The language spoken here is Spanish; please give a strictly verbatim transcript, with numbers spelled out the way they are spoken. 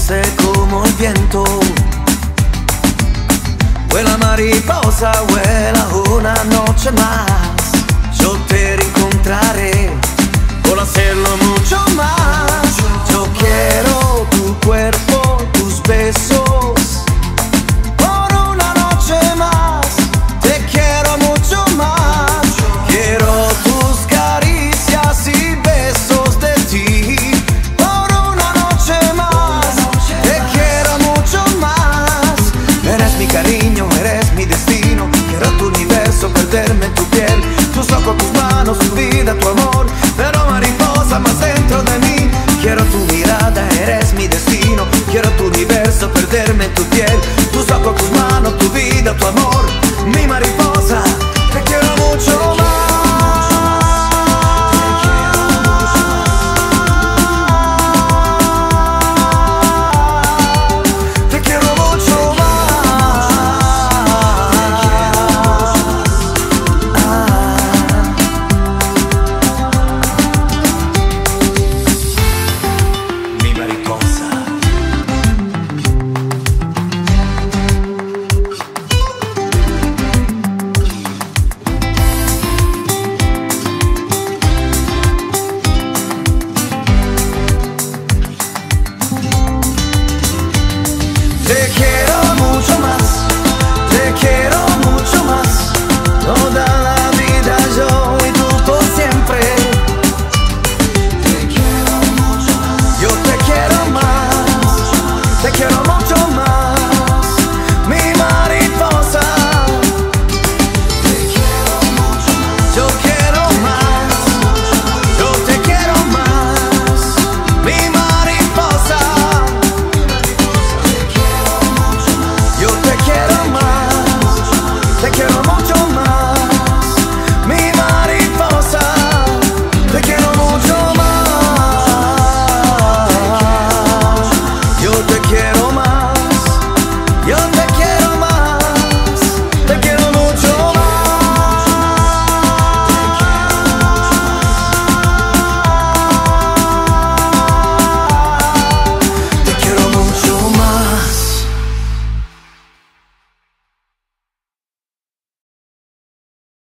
dulce como el viento. Vuela mariposa, vuela una noche más. Yo te reencontraré por hacerlo mucho más. Yo quiero tu cuerpo, tus besos por una noche más. Te quiero mucho más. Quiero tus caricias y besos de ti por una noche más. Te quiero mucho más. Eres mi cariño, eres mi destino. Quiero tu universo, perderme en tu piel. Tus ojos, tus manos, tu vida, tu amor.